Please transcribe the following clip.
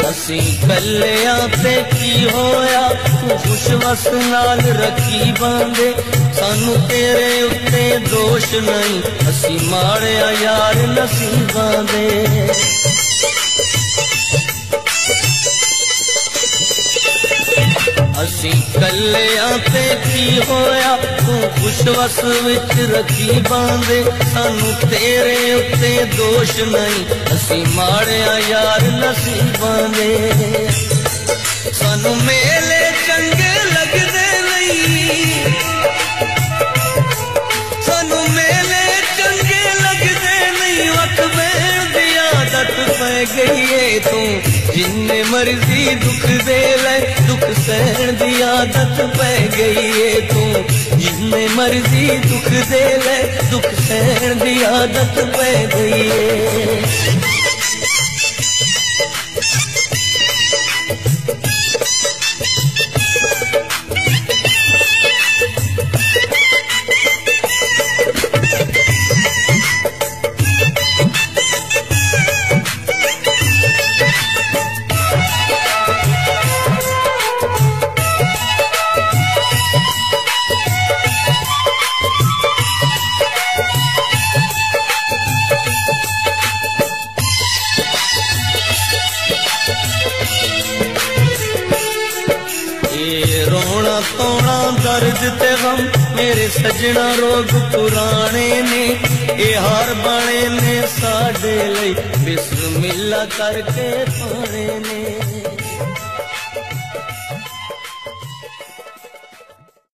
असी कलिया ते की होया, तू खुश वस नाल रखी बांधे, सानू तेरे उत्ते दोष नहीं, असी माड़िया यार नसीबां दे। असी कलिया ते की होया, तू खुश वस विच रखी बांधे, सानू तेरे उत्ते दोष नहीं, असी माड़िया यार नसीबां दे। सानू मेले चंगे लगदे नहीं, सानू मेले चंगे लगदे नहीं, वक्त बैण दी आदत पै गई है, तू जिन्ने मर्जी दुख दे ले, दुख सहन दी आदत पै गई है, तू जिन्ने मर्जी दुख दे ले, दुख सहन दी आदत पै गई है। रोना तोना दर्द ते गम मेरे सजना रोग पुराने ने, ए हार बने ने साडे लई बिस्मिल्लाह करके पाने ने।